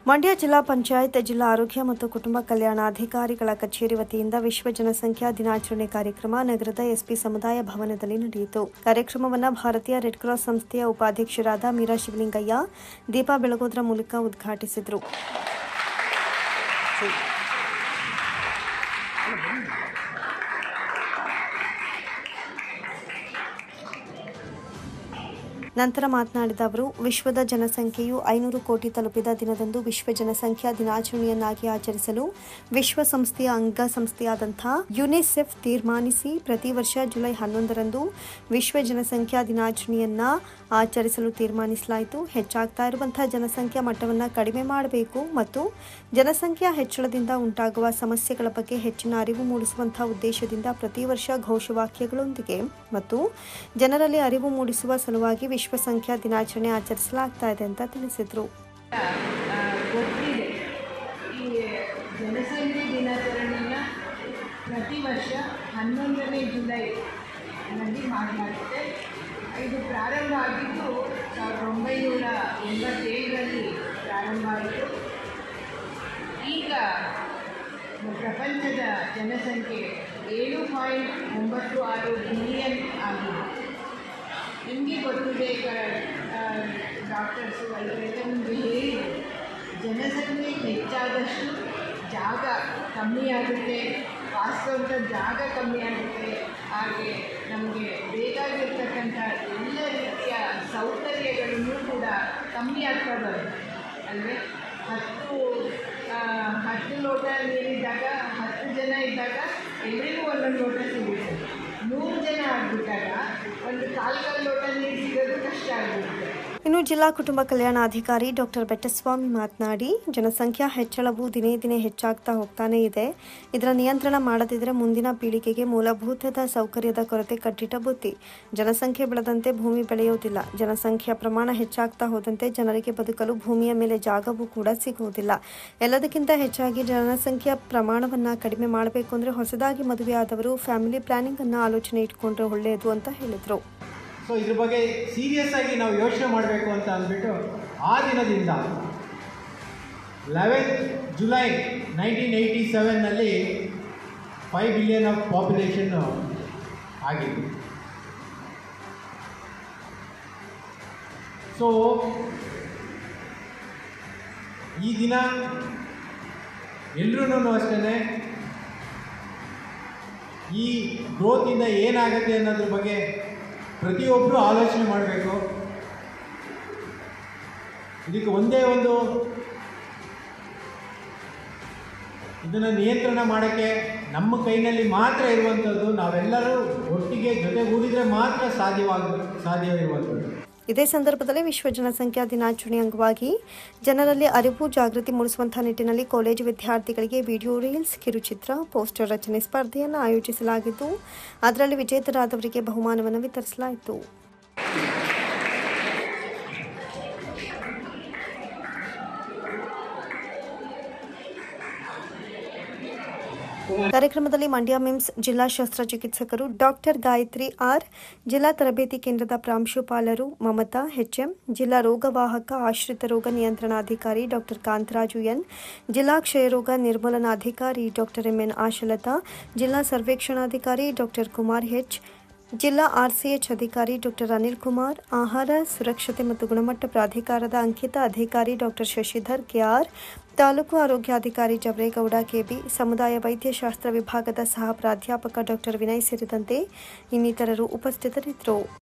ಮಂಡ್ಯ ಜಿಲ್ಲಾ ಪಂಚಾಯತ್ ಜಿಲ್ಲಾ ಆರೋಗ್ಯ ಮತ್ತು ಕುಟುಂಬ ಕಲ್ಯಾಣಾಧಿಕಾರಿಗಳ ಕಚೇರಿ ವತಿಯಿಂದ ವಿಶ್ವ ಜನಸಂಖ್ಯಾ ದಿನಾಚರಣೆ ಕಾರ್ಯಕ್ರಮ ನಗರದ ಎಸ್ಪಿ ಸಮುದಾಯ ಭವನದಲ್ಲಿ ನಡೆಯಿತು. ಕಾರ್ಯಕ್ರಮವನ್ನು ಭಾರತೀಯ ರೆಡ್ ಕ್ರಾಸ್ ಸಂಸ್ಥೆಯ ಉಪಾಧ್ಯಕ್ಷರಾದ ಮೀರಾ ಶಿವಲಿಂಗಯ್ಯ ದೀಪ ಬೆಳಗೋದ್ರ ಮೂಲಕ ಉದ್ಘಾಟಿಸಿದರು. ನಂತರ ಮಾತನಾಡಿದ ಅವರು, ವಿಶ್ವದ ಜನಸಂಖ್ಯೆಯು 500 ಕೋಟಿ ತಲುಪಿದ ದಿನದಂದು ವಿಶ್ವ ಜನಸಂಖ್ಯಾ ದಿನಾಚರಣೆಯನ್ನಾಗಿ ಆಚರಿಸಲು ವಿಶ್ವಸಂಸ್ಥೆಯ ಅಂಗಸಂಸ್ಥೆಯಾದಂತಹ ಯುನಿಸೆಫ್ ತೀರ್ಮಾನಿಸಿ ಪ್ರತಿ ವರ್ಷ ಜುಲೈ 11ರಂದು ವಿಶ್ವ ಜನಸಂಖ್ಯಾ ದಿನಾಚರಣೆಯನ್ನ ಆಚರಿಸಲು ತೀರ್ಮಾನಿಸಲಾಯಿತು. ಹೆಚ್ಚಾಗ್ತಾ ಇರುವಂತಹ ಜನಸಂಖ್ಯಾ ಮಟ್ಟವನ್ನು ಕಡಿಮೆ ಮಾಡಬೇಕು ಮತ್ತು ಜನಸಂಖ್ಯಾ ಹೆಚ್ಚಳದಿಂದ ಉಂಟಾಗುವ ಸಮಸ್ಯೆಗಳ ಬಗ್ಗೆ ಹೆಚ್ಚಿನ ಅರಿವು ಮೂಡಿಸುವಂತಹ ಉದ್ದೇಶದಿಂದ ಪ್ರತಿ ವರ್ಷ ಘೋಷವಾಕ್ಯಗಳೊಂದಿಗೆ ಮತ್ತು ಜನರಲ್ಲಿ ಅರಿವು ಮೂಡಿಸುವ ಸಲುವಾಗಿ ವಿಶ್ವ ಸಂಖ್ಯಾ ದಿನಾಚರಣೆ ಆಚರಿಸಲಾಗ್ತಾ ಇದೆ ಅಂತ ತಿಳಿಸಿದರು. ಈ ಜನಸಂಖ್ಯೆ ದಿನಾಚರಣೆಯನ್ನು ಪ್ರತಿ ವರ್ಷ 11ನೇ ಜುಲೈನಲ್ಲಿ ಮಾಡಲಾಗುತ್ತೆ. ಇದು ಪ್ರಾರಂಭ ಆಗಿದ್ದು 1987ರಲ್ಲಿ ಪ್ರಾರಂಭ ಆಯಿತು. ಈಗ ಪ್ರಪಂಚದ ಜನಸಂಖ್ಯೆ 7.96 ಬಿಲಿಯನ್ ಆಗಿದೆ. ನಿಮಗೆ ಗೊತ್ತಿದೆ, ಡಾಕ್ಟರ್ಸು ಅದರಿಂದ ನಿಮಗೆ ಹೇಳಿದರು, ಜನಸಂಖ್ಯೆ ಹೆಚ್ಚಾದಷ್ಟು ಜಾಗ ಕಮ್ಮಿಯಾಗುತ್ತೆ, ವಾಸ್ತವಂತ ಜಾಗ ಕಮ್ಮಿಯಾಗುತ್ತೆ. ಹಾಗೆ ನಮಗೆ ಬೇಕಾಗಿರ್ತಕ್ಕಂಥ ಎಲ್ಲ ರೀತಿಯ ಸೌಕರ್ಯಗಳನ್ನು ಕೂಡ ಕಮ್ಮಿ ಆಗ್ತಾ ಬರುತ್ತೆ. ಅಂದರೆ 10 ಲೋಟ ನೀರಿದ್ದಾಗ 10 ಜನ ಇದ್ದಾಗ ಎಲ್ಲರಿಗೂ ಒಂದೊಂದು ಲೋಟ ಸಿಗುತ್ತೆ. 100 ಜನ ಆಗಿಬಿಟ್ಟಾಗ ಒಂದು ಕಾಲು ಲೋಟ ನೀರು ಸಿಗೋದು ಕಷ್ಟ ಆಗಿರುತ್ತೆ. ಇನ್ನು ಜಿಲ್ಲಾ ಕುಟುಂಬ ಕಲ್ಯಾಣಾಧಿಕಾರಿ ಡಾಕ್ಟರ್ ಬೆಟ್ಟಸ್ವಾಮಿ ಮಾತನಾಡಿ, ಜನಸಂಖ್ಯಾ ಹೆಚ್ಚಳವು ದಿನೇ ದಿನೇ ಹೆಚ್ಚಾಗ್ತಾ ಹೋಗ್ತಾನೆ ಇದೆ. ಇದರ ನಿಯಂತ್ರಣ ಮಾಡದಿದ್ದರೆ ಮುಂದಿನ ಪೀಳಿಗೆಗೆ ಮೂಲಭೂತದ ಸೌಕರ್ಯದ ಕೊರತೆ ಕಟ್ಟಿಟ್ಟ ಬುತ್ತಿ. ಜನಸಂಖ್ಯೆ ಬೆಳೆದಂತೆ ಭೂಮಿ ಬೆಳೆಯುವುದಿಲ್ಲ. ಜನಸಂಖ್ಯೆಯ ಪ್ರಮಾಣ ಹೆಚ್ಚಾಗ್ತಾ ಹೋದಂತೆ ಜನರಿಗೆ ಬದುಕಲು ಭೂಮಿಯ ಮೇಲೆ ಜಾಗವೂ ಕೂಡ ಸಿಗುವುದಿಲ್ಲ. ಎಲ್ಲದಕ್ಕಿಂತ ಹೆಚ್ಚಾಗಿ ಜನಸಂಖ್ಯೆಯ ಪ್ರಮಾಣವನ್ನು ಕಡಿಮೆ ಮಾಡಬೇಕು ಅಂದರೆ ಹೊಸದಾಗಿ ಮದುವೆಯಾದವರು ಫ್ಯಾಮಿಲಿ ಪ್ಲಾನಿಂಗ್ ಅನ್ನು ಆಲೋಚನೆ ಇಟ್ಕೊಂಡ್ರೆ ಒಳ್ಳೆಯದು ಅಂತ ಹೇಳಿದರು. ಸೊ ಇದ್ರ ಬಗ್ಗೆ ಸೀರಿಯಸ್ ಆಗಿ ನಾವು ಯೋಚನೆ ಮಾಡಬೇಕು ಅಂತ ಅಂದ್ಬಿಟ್ಟು ಆ ದಿನದಿಂದ 11 ಜುಲೈ 1987ನಲ್ಲಿ 5 ಬಿಲಿಯನ್ ಆಫ್ ಪಾಪ್ಯುಲೇಷನ್ ಆಗಿದೆ. ಸೊ ಈ ದಿನ ಎಲ್ಲರೂ ಅಷ್ಟೇ ಈ ಗ್ರೋತಿಂದ ಏನಾಗುತ್ತೆ ಅನ್ನೋದ್ರ ಬಗ್ಗೆ ಪ್ರತಿಯೊಬ್ಬರು ಆಲೋಚನೆ ಮಾಡಬೇಕು. ಇದಕ್ಕೆ ಒಂದೇ ಒಂದು ಇದನ್ನು ನಿಯಂತ್ರಣ ಮಾಡೋಕ್ಕೆ ನಮ್ಮ ಕೈನಲ್ಲಿ ಮಾತ್ರ ಇರುವಂಥದ್ದು, ನಾವೆಲ್ಲರೂ ಒಟ್ಟಿಗೆ ಜೊತೆಗೂಡಿದರೆ ಮಾತ್ರ ಸಾಧ್ಯವಿರುವಂಥದ್ದು. ಇದೇ ಸಂದರ್ಭದಲ್ಲಿ ವಿಶ್ವ ಜನಸಂಖ್ಯಾ ದಿನಾಚರಣೆ ಅಂಗವಾಗಿ ಜನರಲ್ಲಿ ಅರಿವು ಜಾಗೃತಿ ಮೂಡಿಸುವಂತಹ ನಿಟ್ಟಿನಲ್ಲಿ ಕಾಲೇಜು ವಿದ್ಯಾರ್ಥಿಗಳಿಗೆ ವಿಡಿಯೋ ರೀಲ್ಸ್, ಕಿರುಚಿತ್ರ, ಪೋಸ್ಟರ್ ರಚನೆ ಸ್ಪರ್ಧೆಯನ್ನು ಆಯೋಜಿಸಲಾಗಿದ್ದು ಅದರಲ್ಲಿ ವಿಜೇತರಾದವರಿಗೆ ಬಹುಮಾನವನ್ನು ವಿತರಿಸಲಾಯಿತು. ಕಾರ್ಯಕ್ರಮದಲ್ಲಿ ಮಂಡ್ಯ ಮಿಮ್ಸ್ ಜಿಲ್ಲಾ ಶಸ್ತ್ರಚಿಕಿತ್ಸಕರು ಡಾಕ್ಟರ್ ಗಾಯತ್ರಿ ಆರ್, ಜಿಲ್ಲಾ ತರಬೇತಿ ಕೇಂದ್ರದ ಪ್ರಾಂಶುಪಾಲರು ಮಮತಾ HM, ಜಿಲ್ಲಾ ರೋಗವಾಹಕ ಆಶ್ರಿತ ರೋಗ ನಿಯಂತ್ರಣಾಧಿಕಾರಿ ಡಾಕ್ಟರ್ ಕಾಂತರಾಜು ಎನ್, ಜಿಲ್ಲಾ ಕ್ಷಯರೋಗ ನಿರ್ಮೂಲನಾಧಿಕಾರಿ ಡಾಕ್ಟರ್ MN ಆಶಲತಾ, ಜಿಲ್ಲಾ ಸರ್ವೇಕ್ಷಣಾಧಿಕಾರಿ ಡಾಕ್ಟರ್ ಕುಮಾರ್ H, ಜಿಲ್ಲಾ RCH ಅಧಿಕಾರಿ ಡಾಕ್ಟರ್ ಅನಿಲ್ ಕುಮಾರ್, ಆಹಾರ ಸುರಕ್ಷತೆ ಮತ್ತು ಗುಣಮಟ್ಟ ಪ್ರಾಧಿಕಾರದ ಅಂಕಿತ ಅಧಿಕಾರಿ ಡಾಕ್ಟರ್ ಶಶಿಧರ್ KR, ತಾಲೂಕು ಆರೋಗ್ಯಾಧಿಕಾರಿ ಜವರೇಗೌಡ KB, ಸಮುದಾಯ ವೈದ್ಯಶಾಸ್ತ್ರ ವಿಭಾಗದ ಸಹ ಪ್ರಾಧ್ಯಾಪಕ ಡಾಕ್ಟರ್ ವಿನಯ್ ಸೇರಿದಂತೆ ಇನ್ನಿತರರು ಉಪಸ್ಥಿತರಿದ್ದರು.